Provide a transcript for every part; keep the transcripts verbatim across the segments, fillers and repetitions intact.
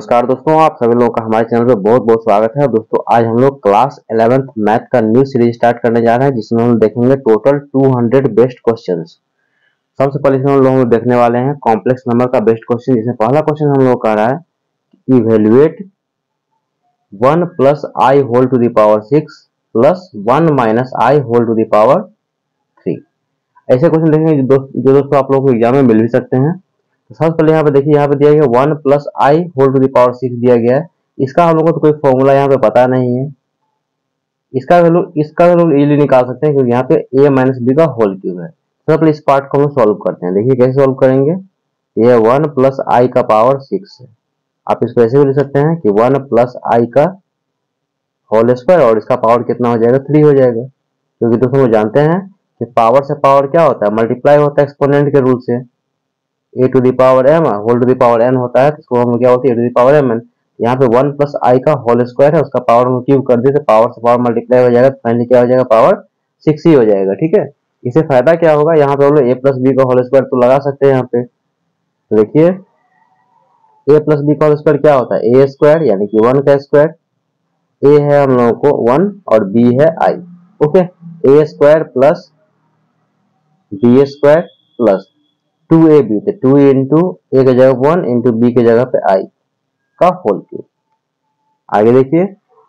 नमस्कार दोस्तों, आप सभी लोगों का हमारे चैनल पे बहुत बहुत स्वागत है। दोस्तों आज हम लोग क्लास इलेवेंथ मैथ का न्यू सीरीज स्टार्ट करने जा रहे हैं, जिसमें हम देखेंगे total two hundred best questions. सबसे पहले इसमें हम लोग देखने वाले हैं कॉम्प्लेक्स नंबर का बेस्ट क्वेश्चन। जिसमें पहला क्वेश्चन हम लोग कह रहा है evaluate one plus i whole to the power six plus one minus i whole to the power three. ऐसे क्वेश्चन देखेंगे जो जो दोस्तों आप लोगों को एग्जाम में मिल भी सकते हैं। तो सबसे पहले यहाँ पे देखिए, यहाँ पे दिया गया one plus i whole to the power six दिया गया है। इसका हम लोग को तो कोई फॉर्मूला यहाँ पे पता नहीं है। इसका वैल्यू इसका वैल्यू इजीली निकाल सकते हैं, क्योंकि यहाँ पे ए माइनस बी का होल क्यूब है। सबसे पहले इस पार्ट को हम सॉल्व करते हैं। देखिए कैसे सॉल्व करेंगे। ये वन प्लस आई का पावर सिक्स है। आप इसको ऐसे भी लिख सकते हैं कि वन प्लस आई का होल स्क्वायर और इसका पावर कितना हो जाएगा, थ्री हो जाएगा। क्योंकि दोस्तों लोग जानते हैं कि पावर से पावर क्या होता है, मल्टीप्लाई होता है एक्सपोनेंट के रूल से। A to the power m whole to the power n होता है, तो इसको हम क्या होती है a to the power m n. यहाँ पे वन प्लस आई का होल स्क्वायर है, उसका पावर हम क्यूब कर देते, पावर से पावर मल्टीप्लाई हो जाएगा, तो फाइनली क्या हो जाएगा, पावर सिक्स ही हो जाएगा। ठीक है, इससे फायदा क्या होगा, यहाँ पे हम लोग ए प्लस बी का होल स्क्वायर तो लगा सकते हैं यहाँ पे। तो देखिए ए प्लस बी का होल स्क्वायर क्या होता है, ए स्क्वायर यानी कि वन का स्क्वायर। ए है हम लोगों को वन और बी है i. Okay, a square plus b square plus two a b, तो टू इंटू ए की जगह वन इंटू बी की जगह पे आई का होल क्यूब। आगे देखिए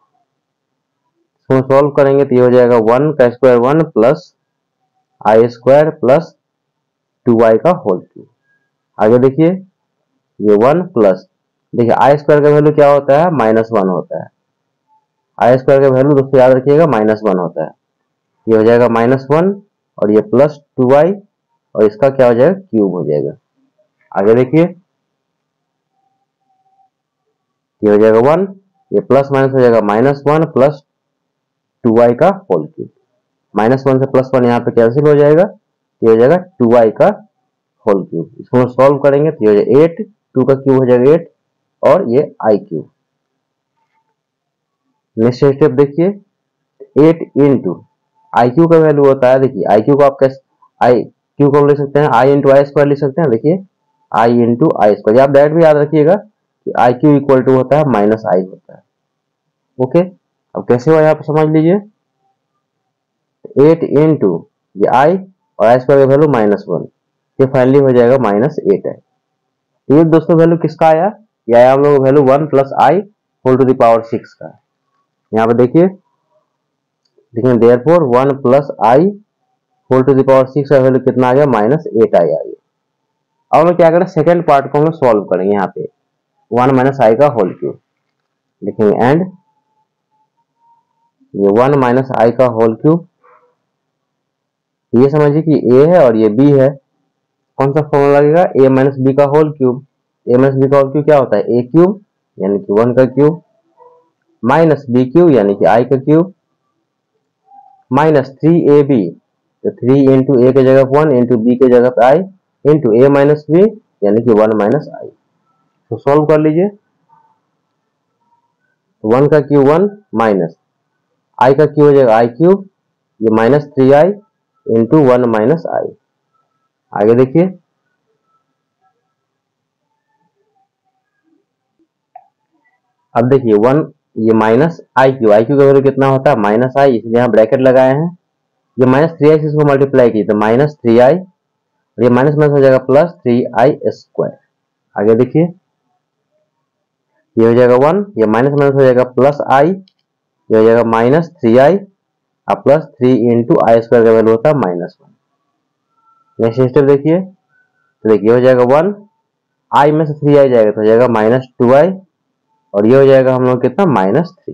इसको सॉल्व करेंगे तो ये हो जाएगा वन का square one plus i square plus two i का होल क्यूब। आगे देखिए ये वन प्लस, देखिए आई स्क्वायर का वैल्यू क्या होता है, माइनस वन होता है। आई स्क्वायर का वैल्यू दोस्तों याद रखिएगा माइनस वन होता है। ये हो जाएगा माइनस वन और ये प्लस टू आई और इसका क्या हो जाएगा, क्यूब हो जाएगा। आगे देखिए ये हो जाएगा वन, ये प्लस माइनस हो जाएगा minus one plus two i का होल क्यूब। माइनस वन से प्लस वन यहाँ पे कैंसिल हो जाएगा, ये हो जाएगा टू आई का होल क्यूब। इसको सॉल्व करेंगे तो ये हो जाएगा एट, टू का क्यूब हो जाएगा एट और ये आई क्यूब। नेक्स्ट स्टेप देखिए एट इंटू आई क्यू का वैल्यू होता है, देखिए आई क्यू को आप कैसे आई क्यू को लिख सकते हैं, आई इंटू आई स्क्वायर लिख सकते हैं। देखिए आई इंटू आई स्क्वायर, आप डायरेक्ट भी याद रखिएगा कि आई क्यू इक्वल टू होता है माइनस आई होता है। ओके, अब कैसे हुआ यहाँ पे समझ लीजिए। एट इंटू ये आई और आई स्क्वायर का वैल्यू माइनस वन, ये फाइनली हो जाएगा माइनस एट है। ये दोस्तों वैल्यू किसका आया, ये आया हम लोग value one plus i whole to the power six का। यहाँ पे देखिए देखिए therefore one plus i whole to the power six का वैल्यू कितना आ गया, माइनस एट आई आ गया। अब हम लोग क्या करें, सेकंड पार्ट को हम लोग सॉल्व करेंगे। यहाँ पे वन माइनस आई का होल क्यूब लिखेंगे एंड ये वन माइनस आई का होल क्यूब। ये समझिए कि ए है और ये बी है। कौन सा फॉर्मूला लगेगा, ए माइनस बी का whole cube. A minus b का होल क्यूब क्या होता है, ए क्यूब यानी कि वन का क्यूब माइनस बी क्यूब यानी कि आई का cube minus three a b, तो थ्री इंटू ए की जगह वन इंटू बी की जगह पे i into a minus b यानी कि वन माइनस आई। तो सॉल्व कर लीजिए, वन का क्यूब वन माइनस आई का क्यूब हो जाएगा आई क्यूब, ये minus three i into one minus i. आगे देखिए अब देखिए वन ये minus i cube, i cube का वैल्यू कितना होता है, माइनस आई, इसलिए यहाँ ब्रैकेट लगाए हैं। ये माइनस थ्री आई से इसको मल्टीप्लाई की तो माइनस थ्री आई और ये माइनस माइनस हो जाएगा प्लस थ्री आई स्क्वायर। आगे देखिए ये हो जाएगा वन, ये माइनस माइनस हो जाएगा प्लस आई, ये हो जाएगा माइनस थ्री आई और plus three into i square का वैल्यू होता है माइनस वन। नेक्स्ट स्टेप देखिए, तो देखिए हो जाएगा वन, आई में से थ्री आई जाएगा तो हो जाएगा माइनस टू आई और ये हो जाएगा हम लोग कितना, माइनस थ्री।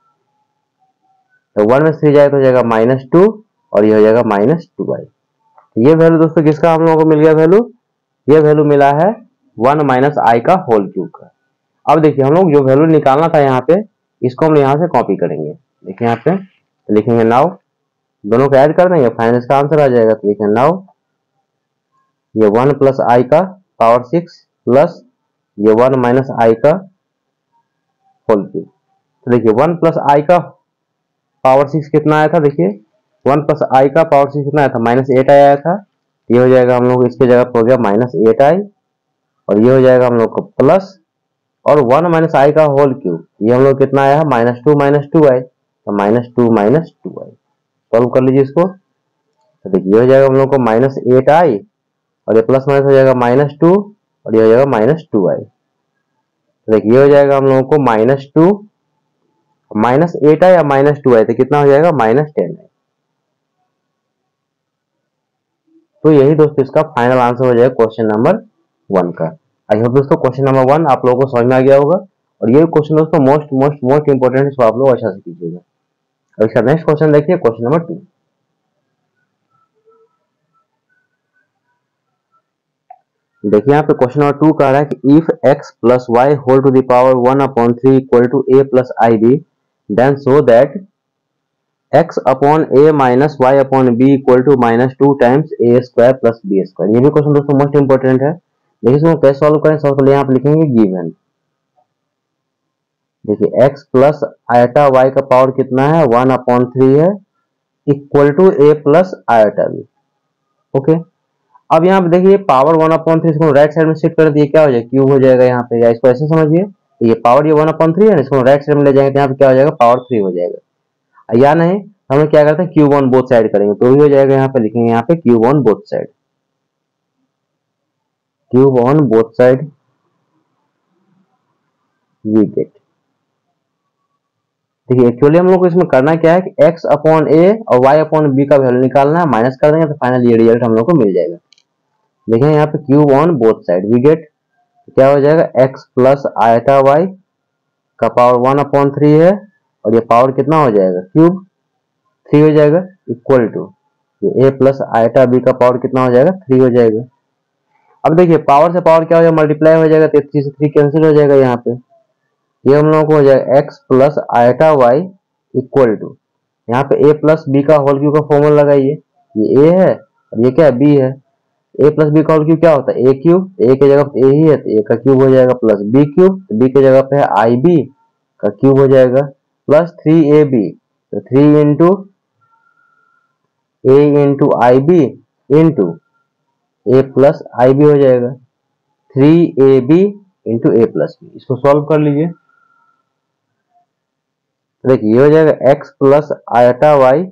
तो वन में थ्री जाएगा तो हो जाएगा माइनस टू और ये हो जाएगा माइनस टू आई। ये वैल्यू दोस्तों किसका हम लोगों को मिल गया वैल्यू, ये वैल्यू मिला है वन माइनस आई का होल क्यूब का। अब देखिए हम लोग जो वैल्यू निकालना था यहाँ पे, इसको हम यहाँ से कॉपी करेंगे। देखिए यहाँ पे तो लिखेंगे नाउ, दोनों को ऐड कर देंगे, फाइनल इसका आंसर आ जाएगा। तो लिखेंगे नाउ ये वन प्लस आई का पावर सिक्स प्लस ये वन माइनस आई का होल क्यूब। तो देखिए वन प्लस आई का पावर सिक्स कितना आया था, देखिए वन प्लस आई का पावर सिक्स कितना आया था, माइनस एट आया था। ये हो जाएगा हम लोग इसके जगह पर हो गया माइनस एट आई और ये हो जाएगा हम लोग को प्लस और वन माइनस आई का होल क्यूब, ये हम लोग कितना आया है minus two minus two i, तो minus two minus two i. Solve कर लीजिए इसको, तो देखिए हो जाएगा हम लोग को माइनस एट आई और ये प्लस माइनस हो जाएगा माइनस टू और ये हो जाएगा माइनस टू आई। तो देखिए हो जाएगा हम लोगों को minus two minus eight i या माइनस टू आई, तो कितना हो जाएगा माइनस टेन आई। तो यही दोस्तों इसका फाइनल आंसर हो जाएगा क्वेश्चन नंबर वन का। आई होप दोस्तों क्वेश्चन नंबर वन आप लोगों को समझ में आ गया होगा, और ये क्वेश्चन दोस्तों मोस्ट मोस्ट मोस्ट इंपोर्टेंट है, इसको आप लोग अच्छा से कीजिएगा। अब इसका नेक्स्ट क्वेश्चन देखिए, क्वेश्चन नंबर टू। देखिए यहाँ पे क्वेश्चन नंबर टू कह रहा है कि if x plus y whole to the power one upon three equal to a plus i b then show that x upon a minus y upon b equal to minus two times a square plus b square. ये भी question दोस्तों most important है। देखिए इसको कैसे solve करें, सबसे पहले यहाँ पे लिखेंगे गिवन। देखिए x प्लस आयटा y का पावर कितना है वन अपॉन थ्री है equal to a plus iota b. Okay, अब यहाँ पे देखिए पावर वन अपॉन थ्री, इसको राइट साइड में शिफ्ट कर दिए, क्या हो जाएगा क्यूब हो जाएगा यहाँ पे, या इसको ऐसे समझिए ये पावर ये वन अपॉन थ्री है ना, इसको राइट साइड में ले जाएंगे तो यहाँ पे क्या हो जाएगा पावर थ्री हो जाएगा, या नहीं हम लोग क्या करते हैं क्यूब ऑन बोथ साइड करेंगे तो भी हो जाएगा। यहाँ पे लिखेंगे यहाँ पे cube on both side, cube on both side we get. देखिए एक्चुअली हम लोग को इसमें करना क्या है कि x अपॉन ए और y अपॉन बी का वैल्यू निकालना है, माइनस कर देंगे तो फाइनल ये रिजल्ट हम लोग को मिल जाएगा। देखें यहाँ पे cube on both side we get, क्या हो जाएगा x प्लस आयटा y का पावर वन अपॉन थ्री है और ये पावर कितना हो जाएगा क्यूब थ्री हो जाएगा इक्वल टू ये a प्लस आयटा b का पावर कितना हो जाएगा थ्री हो जाएगा। अब देखिए पावर से पावर क्या हो जाएगा मल्टीप्लाई हो जाएगा, थ्री से थ्री कैंसिल हो जाएगा यहाँ पे, ये हम लोगों को हो जाएगा x plus iota y equal to यहाँ पे a प्लस बी का होल क्यूब का फॉर्मूला लगाइए, ये a है और ये क्या है b है, a प्लस बी का होल क्यूब क्या होता है a क्यूब, a की जगह पे a ही है तो a का क्यूब हो जाएगा प्लस b क्यूब, तो b की जगह पे है आई बी का क्यूब हो जाएगा प्लस थ्री ए बी, तो three into a into i b into a plus i b हो जाएगा three a b into a plus b. इसको सॉल्व कर लीजिए, देखिए ये हो जाएगा x plus iota y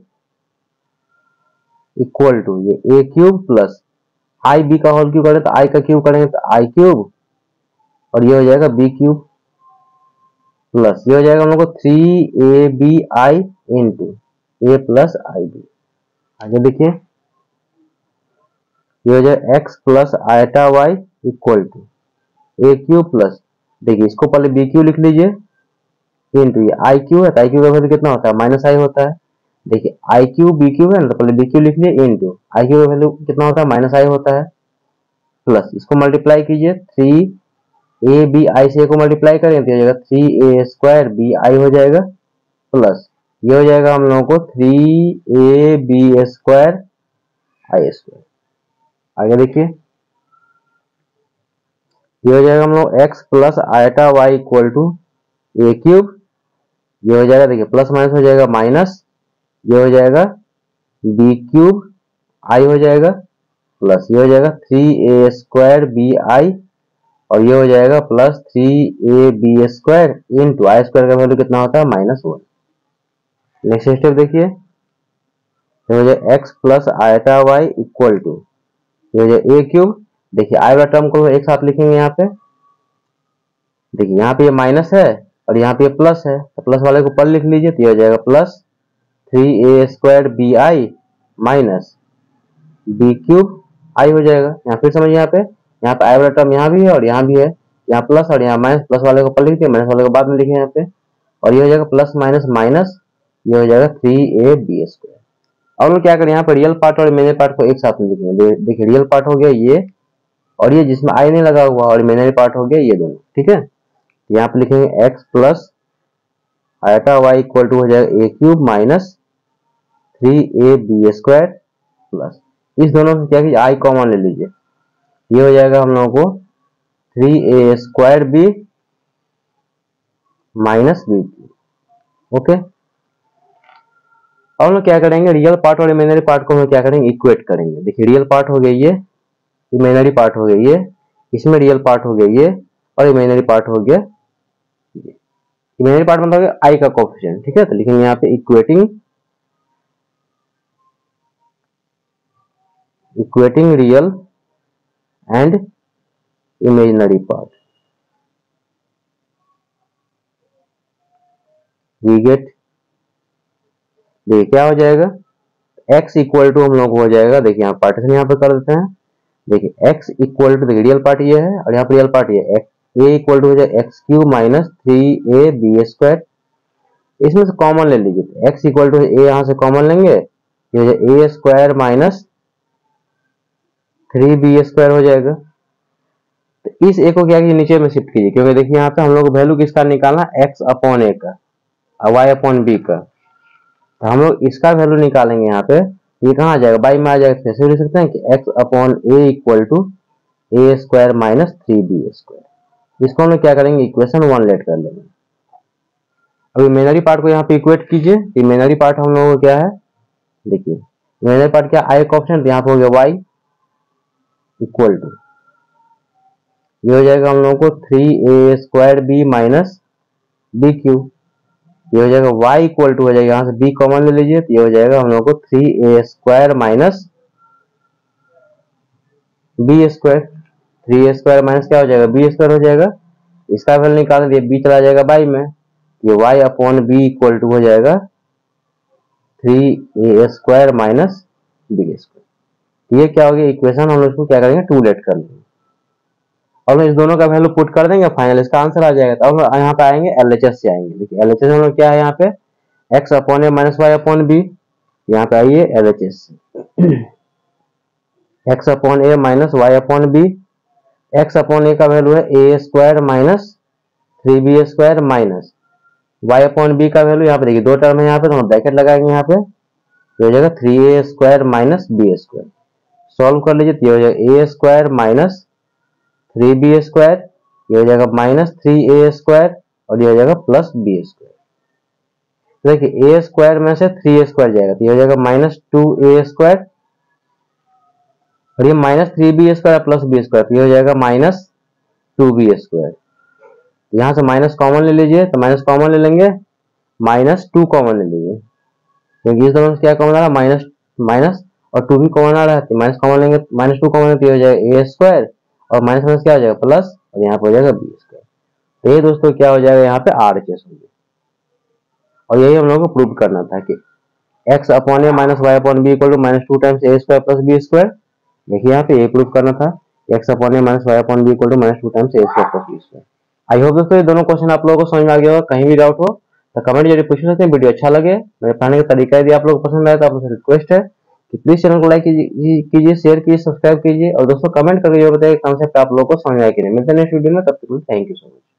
equal to ये a cube plus i b का होल क्यूब करें तो i का क्यूब करेंगे तो i क्यूब और ये हो जाएगा b क्यूब प्लस ये हो जाएगा हम लोग को three a b i into a plus i b. आगे देखिए ये हो जाएगा x plus iota y equal to a cube plus, देखिए इसको पहले b क्यूब लिख लीजिए इंटू ये आई क्यू है तो आई क्यू का वैल्यू कितना होता है माइनस आई होता है। देखिए आई क्यू बी क्यू है ना, तो पहले बी क्यू लिख लिए इंटू आई क्यू का वैल्यू कितना होता है माइनस आई होता है प्लस इसको मल्टीप्लाई कीजिए थ्री ए बी आई से ए को मल्टीप्लाई करें तो हो जाएगा three a square b i हो जाएगा प्लस ये हो जाएगा हम लोगों को three a b square i square. आगे देखिए ये हो जाएगा हम लोग x plus iota y equal to a cube, ये हो जाएगा देखिए प्लस माइनस हो जाएगा माइनस, ये हो जाएगा बी क्यूब आई हो जाएगा प्लस ये हो जाएगा three a square b i और ये हो जाएगा plus three a b square into i square का वैल्यू कितना होता है माइनस वन। नेक्स्ट स्टेप देखिए ये हो जाएगा x plus iota y equal to ये हो जाएगा ए क्यूब, देखिए आई वाला टर्म को एक साथ लिखेंगे यहाँ पे, देखिए यहाँ पे ये माइनस है और यहाँ पे प्लस है तो प्लस वाले को ऊपर लिख लीजिए तो ये हो जाएगा plus three a square b i minus b cube i हो जाएगा। यहाँ फिर समझिए यहाँ पे यहाँ पे आई वाला टर्म यहाँ भी है और यहाँ भी है, यहाँ प्लस और यहाँ माइनस, प्लस वाले को ऊपर लिख दिए माइनस वाले को बाद में लिखे यहाँ पे और ये हो जाएगा प्लस माइनस माइनस ये हो जाएगा थ्री ए बी स्क्वायर। अब लोग क्या करें यहाँ पे रियल पार्ट और इमेजिनरी पार्ट को एक साथ में लिखेंगे, देखिए रियल पार्ट हो गया ये और ये जिसमें आई नहीं लगा हुआ और इमेजिनरी पार्ट हो गया ये दोनों, ठीक है। यहाँ पे लिखेंगे x plus iota y equal to हो जाएगा a cube minus three a b square plus इस दोनों से क्या कीजिए आई कॉमन ले लीजिए, ये हो जाएगा हम लोगों को three a square b minus b cube. Okay, अब हम लोग क्या करेंगे रियल पार्ट और इमेजिनरी पार्ट को हम क्या करेंगे इक्वेट करेंगे। देखिए रियल पार्ट हो गया ये, इमेजिनरी पार्ट हो गया ये, इसमें रियल पार्ट हो गया ये और इमेजिनरी पार्ट हो गया इमेजिनरी पार्ट मतलब आई का कोफिशिएंट, ठीक है। तो लिखेंगे यहाँ पे equating equating real and imaginary part, we get, देखिए क्या हो जाएगा, x इक्वल टू हम लोग हो जाएगा, देखिए यहाँ पार्टीशन यहाँ पे कर देते हैं, देखिए x इक्वल टू, देखिए रियल पार्ट ये है और यहाँ पे रियल पार्ट ये है, a इक्वल टू हो जाए x cube minus three a b square, इसमें से कॉमन ले लीजिए, तो x इक्वल टू a यहाँ से कॉमन लेंगे, ये हो जाए a square minus three b square हो जाएगा। तो इस a को क्या कीजिए, नीचे में शिफ्ट कीजिए, क्योंकि देखिए यहाँ पे हम लोग को वैल्यू किसका निकालना, x अपॉन a का और y अपॉन b का, तो हम लोग इसका वैल्यू निकालेंगे यहाँ पे, ये कहाँ आ जाएगा, बाई में आ जाएगा, कैसे लिख सकते हैं कि x upon a equal to a square minus three b square. इसको हम लोग क्या करेंगे, इक्वेशन वन लेट कर लेंगे। अब इमेजिनरी पार्ट को यहाँ पे इक्वेट कीजिए, इमेजिनरी पार्ट हम लोगों को क्या है, देखिए इमेजिनरी पार्ट क्या, आई का ऑप्शन, यहाँ पे हो गया y इक्वल टू, ये हो जाएगा हम लोगों को three a square b minus b cube, ये हो जाएगा y इक्वल टू हो जाएगा, यहाँ से b कॉमन ले लीजिए, तो ये हो जाएगा हम लोग को three a square minus b square, three a square minus क्या हो जाएगा, बी स्क्वायर हो जाएगा, इसका वैल्यू निकाल दिए, b चला जाएगा बाई में, ये y upon b equal to हो जाएगा three a square minus b square. ये क्या हो गया, इक्वेशन हम लोग इसको क्या करेंगे, टू लेट कर लेंगे और इस दोनों का वैल्यू पुट कर देंगे, फाइनल इसका आंसर आ जाएगा। तो अब यहाँ पे आएंगे एलएचएस से आएंगे, देखिए एलएचएस हम लोग क्या है, यहाँ पे x upon a minus y upon b, यहाँ पे आइए एलएचएस से, x upon a minus y upon b, x upon a का वैल्यू है a square minus three b square minus y upon b का वैल्यू, यहाँ पे देखिए दो टर्म है, यहाँ पे तो हम ब्रैकेट लगाएंगे, यहाँ पे ये हो जाएगा three a square minus b square, solve कर लीजिए, तो ये हो जाएगा a square minus three b square, ये हो जाएगा माइनस थ्री ए स्क्वायर और ये हो जाएगा प्लस बी स्क्वायर। देखिए ए स्क्वायर में से थ्री ए स्क्वायर जाएगा, तो ये हो जाएगा माइनस टू ए स्क्वायर और ये minus three b square plus b square, तो ये हो जाएगा माइनस टू बी स्क्वायर। यहाँ से माइनस कॉमन ले लीजिए, तो माइनस कॉमन ले लेंगे, माइनस टू कॉमन ले लीजिए, क्योंकि इस दोनों से क्या कॉमन आ रहा है, माइनस माइनस और टू भी कॉमन आ रहा है, तो माइनस कॉमन लेंगे, माइनस टू कॉमन हो जाएगा ए स्क्वायर और माइनस माइनस क्या हो जाएगा प्लस और यहाँ पे हो जाएगा बी स्क्वायर। तो ये दोस्तों क्या हो जाएगा, यहाँ पे आरएचएस हो गया और यही हम लोगों को प्रूव करना था कि x upon a minus y upon b equal to minus two times a square plus b square. देखिए यहाँ पे ये प्रूव करना था, x upon a minus y upon b equal to minus two times a square plus b square. I hope दोस्तों ये दोनों question आप लोगों को समझ में आ गया होगा। कहीं भी डाउट हो तो कमेंट जरूर पूछ सकते हैं। वीडियो अच्छा लगे, मेरे पढ़ाने का तरीका यदि आप लोगों को पसंद आए तो आप लोगों से रिक्वेस्ट है कि प्लीज चैनल को लाइक कीजिए, शेयर कीजिए, सब्सक्राइब कीजिए और दोस्तों कमेंट करके ये बताइए कॉन्सेप्ट आप लोगों को समझ आया कि नहीं। मिलते हैं नेक्स्ट वीडियो में, तब तक थैंक यू सो मच।